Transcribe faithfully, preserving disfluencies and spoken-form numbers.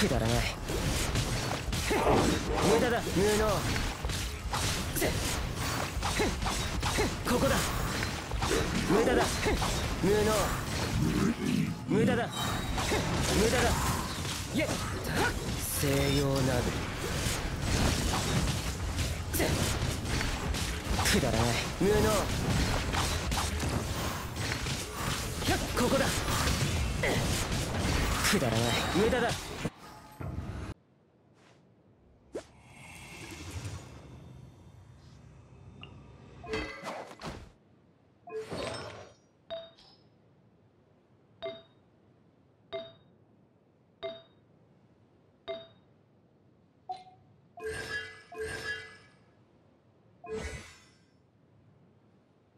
くだらない。無駄だ。無能。ここだ。無駄だ。無能。無駄だ。無駄だ。いえ、西洋などくだらない。無能。ここだ。くだらない。無駄だ。